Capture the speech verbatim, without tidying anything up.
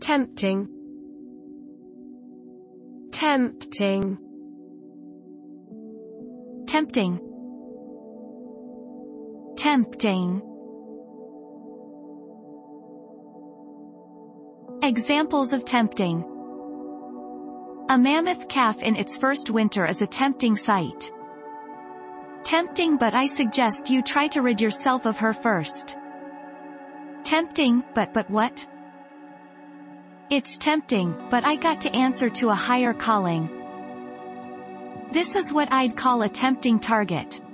Tempting. Tempting. Tempting. Tempting. Examples of tempting. A mammoth calf in its first winter is a tempting sight. Tempting, but I suggest you try to rid yourself of her first. Tempting, but but what? It's tempting, but I got to answer to a higher calling. This is what I'd call a tempting target.